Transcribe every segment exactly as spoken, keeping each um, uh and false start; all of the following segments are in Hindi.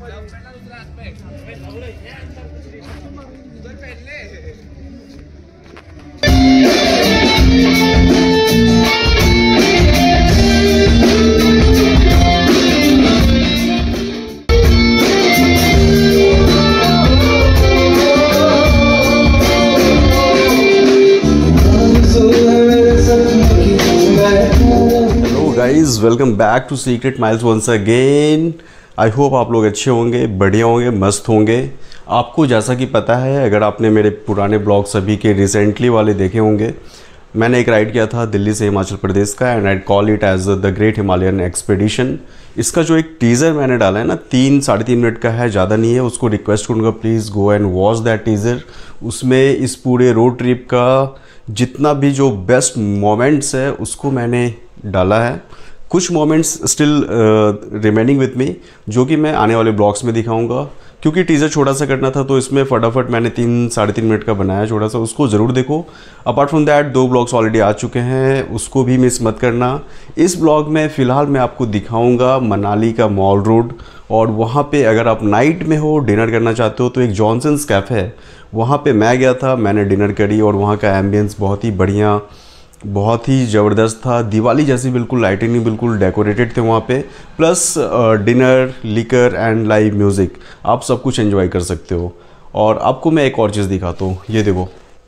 Guys welcome back to Secret Miles once again. I hope आप लोग अच्छे होंगे, बढ़िया होंगे, मस्त होंगे। आपको जैसा कि पता है, अगर आपने मेरे पुराने ब्लॉग सभी के रिसेंटली वाले देखे होंगे, मैंने एक राइड किया था दिल्ली से हिमाचल प्रदेश का, and I call it as the great Himalayan expedition. इसका जो एक टीज़र मैंने डाला है ना, तीन साढ़े तीन मिनट का है, ज़्यादा नहीं है। उसको रिक्वेस्ट करूँगा please go and watch that teaser. उसमें इस पूरे रोड ट्रिप का जितना भी जो बेस्ट मोमेंट्स है उसको मैंने डाला है। कुछ moments still remaining with me, जो कि मैं आने वाले ब्लॉग्स में दिखाऊंगा। क्योंकि टीज़र छोटा सा करना था तो इसमें फटाफट मैंने तीन साढ़े तीन मिनट का बनाया छोटा सा, उसको ज़रूर देखो। अपार्ट फ्रॉम दैट दो ब्लॉग्स ऑलरेडी आ चुके हैं, उसको भी मिस मत करना। इस ब्लॉग में फ़िलहाल मैं आपको दिखाऊंगा मनाली का मॉल रोड, और वहाँ पे अगर आप नाइट में हो, डिनर करना चाहते हो, तो एक जॉनसन्स कैफ़े है, वहाँ पे मैं गया था, मैंने डिनर करी, और वहाँ का एम्बियंस बहुत ही बढ़िया, बहुत ही ज़बरदस्त था। दिवाली जैसी बिल्कुल लाइटिंग, बिल्कुल डेकोरेटेड थे वहाँ पे। Plus dinner, liquor and live music, आप सब कुछ एंजॉय कर सकते हो। और आपको मैं एक और चीज़ दिखाता हूँ, ये देखो।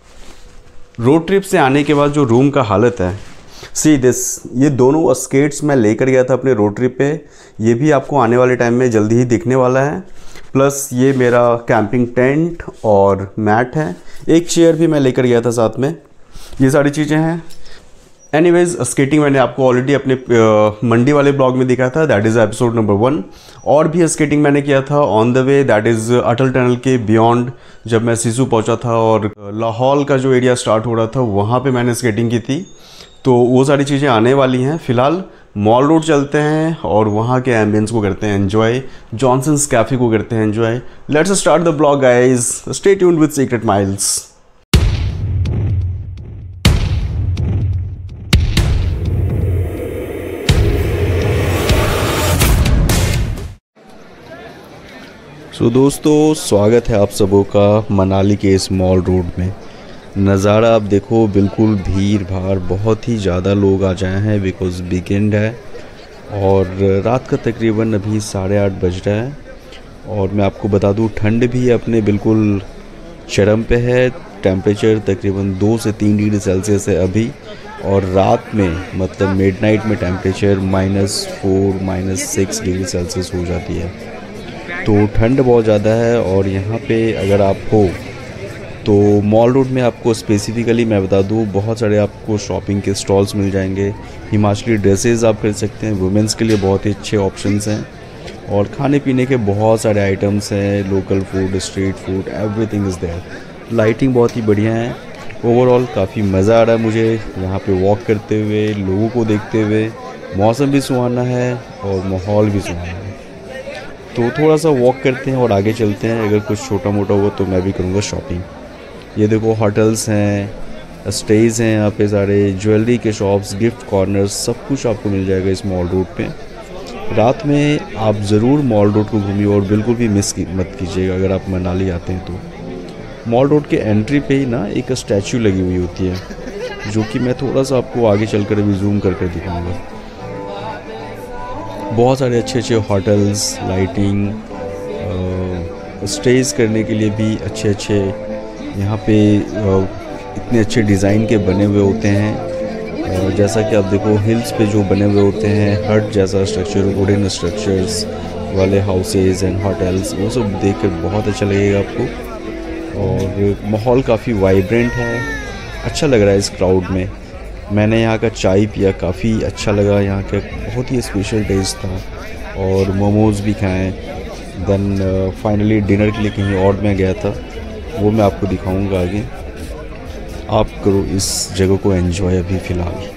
रोड ट्रिप से आने के बाद जो रूम का हालत है, सी दिस, ये दोनों स्केट्स मैं लेकर गया था अपने रोड ट्रिप पे, ये भी आपको आने वाले टाइम में जल्दी ही दिखने वाला है। प्लस ये मेरा कैंपिंग टेंट और मैट है, एक चेयर भी मैं लेकर गया था साथ में। ये सारी चीज़ें हैं। एनीवेज, स्केटिंग मैंने आपको ऑलरेडी अपने मंडी वाले ब्लॉग में दिखाया था, that is episode number one. और भी स्केटिंग मैंने किया था on the way, that is Atal tunnel के बियॉन्ड, जब मैं सिसु पहुंचा था और लाहौल का जो एरिया स्टार्ट हो रहा था वहाँ पे मैंने स्केटिंग की थी। तो वो सारी चीज़ें आने वाली हैं। फ़िलहाल मॉल रोड चलते हैं और वहाँ के एम्बियंस को करते हैं एंजॉय, जॉनसन्स कैफ़े को करते हैं enjoy. Let's start the blog guys, stay tuned with secret miles. So so, दोस्तों, स्वागत है आप सबों का मनाली के इस मॉल रोड में। नज़ारा आप देखो, बिल्कुल भीड़ भाड़, बहुत ही ज़्यादा लोग आ जाए हैं बिकॉज़ वीकेंड है, और रात का तकरीबन अभी साढ़े आठ बज रहा है। और मैं आपको बता दूं, ठंड भी अपने बिल्कुल चरम पे है। टेम्परेचर तकरीबन दो से तीन डिग्री सेल्सियस है अभी, और रात में मतलब मिडनाइट में temperature minus four minus six degree Celsius हो जाती है। तो ठंड बहुत ज़्यादा है। और यहाँ पे अगर आप हो तो मॉल रोड में आपको स्पेसिफ़िकली मैं बता दूँ, बहुत सारे आपको शॉपिंग के स्टॉल्स मिल जाएंगे। हिमाचली ड्रेसेस आप खरीद सकते हैं, वुमेंस के लिए बहुत ही अच्छे ऑप्शंस हैं, और खाने पीने के बहुत सारे आइटम्स हैं, local food, street food, everything is there. Lighting बहुत ही बढ़िया है। ओवरऑल काफ़ी मज़ा आ रहा है मुझे यहाँ पे वॉक करते हुए, लोगों को देखते हुए। मौसम भी सुहाना है और माहौल भी सुहाना है। तो थोड़ा सा वॉक करते हैं और आगे चलते हैं। अगर कुछ छोटा मोटा हुआ तो मैं भी करूँगा शॉपिंग। ये देखो, होटल्स हैं, स्टेज हैं यहाँ पे सारे, ज्वेलरी के शॉप्स, गिफ्ट कॉर्नर्स, सब कुछ आपको मिल जाएगा इस मॉल रोड पे। रात में आप ज़रूर मॉल रोड को घूमिए और बिल्कुल भी मिस मत कीजिएगा अगर आप मनाली आते हैं तो। मॉल रोड के एंट्री पे ही ना एक स्टैचू लगी हुई होती है, जो कि मैं थोड़ा सा आपको आगे चल कर अभी जूम करके दिखाऊँगा। बहुत सारे अच्छे अच्छे होटल्स, लाइटिंग, स्टेज करने के लिए भी अच्छे अच्छे यहाँ पे इतने अच्छे डिज़ाइन के बने हुए होते हैं। जैसा कि आप देखो, हिल्स पे जो बने हुए होते हैं हट जैसा स्ट्रक्चर, वुडन स्ट्रक्चर्स वाले हाउसेज एंड होटल्स, वो सब देखकर बहुत अच्छा लगेगा आपको। और माहौल काफ़ी वाइब्रेंट है, अच्छा लग रहा है इस क्राउड में। मैंने यहाँ का चाय पिया, काफ़ी अच्छा लगा, यहाँ का बहुत ही स्पेशल टेस्ट था, और मोमोज़ भी खाएँ। देन फाइनली डिनर के लिए कहीं और मैं गया था, वो मैं आपको दिखाऊंगा आगे। आप करो इस जगह को एंजॉय अभी फ़िलहाल।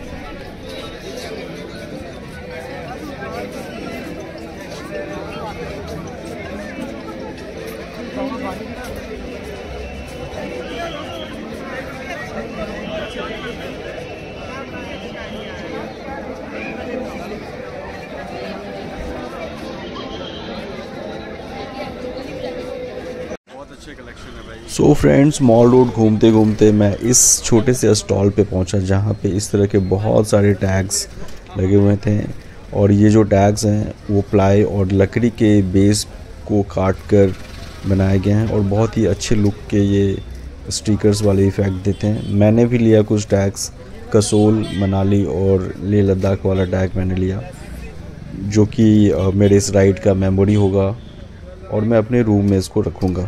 अच्छे कलेक्शन है भाई। सो फ्रेंड्स, मॉल रोड घूमते घूमते मैं इस छोटे से स्टॉल पे पहुंचा जहां पे इस तरह के बहुत सारे टैग्स लगे हुए थे। और ये जो टैग्स हैं वो प्लाई और लकड़ी के बेस को काट कर बनाए गए हैं और बहुत ही अच्छे लुक के ये स्टिकर्स वाले इफ़ेक्ट देते हैं। मैंने भी लिया कुछ टैग्स, कसोल, मनाली और लेह लद्दाख वाला टैग मैंने लिया, जो कि मेरे इस राइड का मेमोरी होगा और मैं अपने रूम में इसको रखूँगा।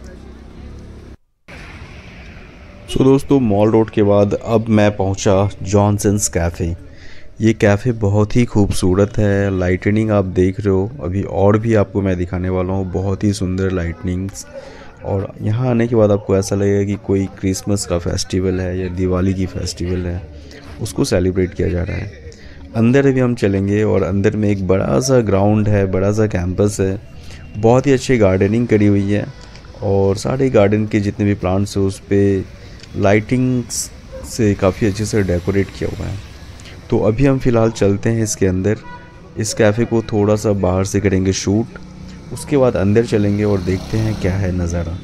सो दोस्तों, मॉल रोड के बाद अब मैं पहुंचा जॉनसन्स कैफ़े। ये कैफ़े बहुत ही खूबसूरत है। लाइटनिंग आप देख रहे हो, अभी और भी आपको मैं दिखाने वाला हूँ, बहुत ही सुंदर लाइटनिंग्स। और यहाँ आने के बाद आपको ऐसा लगेगा कि कोई क्रिसमस का फेस्टिवल है या दिवाली की फेस्टिवल है, उसको सेलिब्रेट किया जा रहा है। अंदर अभी हम चलेंगे और अंदर में एक बड़ा सा ग्राउंड है, बड़ा सा कैंपस है, बहुत ही अच्छी गार्डनिंग करी हुई है और सारे गार्डन के जितने भी प्लांट्स हैं उस पर लाइटिंग्स से काफ़ी अच्छे से डेकोरेट किया हुआ है। तो अभी हम फ़िलहाल चलते हैं इसके अंदर। इस कैफ़े को थोड़ा सा बाहर से करेंगे शूट, उसके बाद अंदर चलेंगे और देखते हैं क्या है नज़ारा।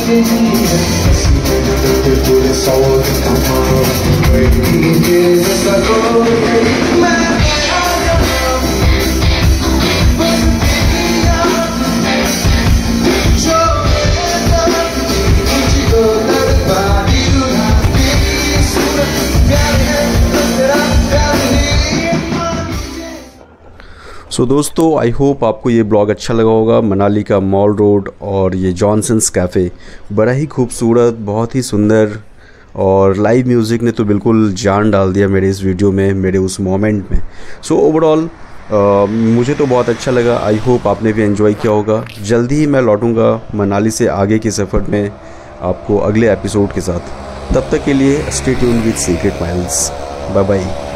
सो so, दोस्तों आई होप आपको ये ब्लॉग अच्छा लगा होगा। मनाली का मॉल रोड और ये जॉनसन्स कैफ़े बड़ा ही खूबसूरत, बहुत ही सुंदर, और लाइव म्यूज़िक ने तो बिल्कुल जान डाल दिया मेरे इस वीडियो में, मेरे उस मोमेंट में। सो so, ओवरऑल मुझे तो बहुत अच्छा लगा। आई होप आपने भी एंजॉय किया होगा। जल्दी ही मैं लौटूंगा मनाली से आगे के सफ़र में आपको अगले एपिसोड के साथ। तब तक के लिए stay tuned with secret miles. Bye bye.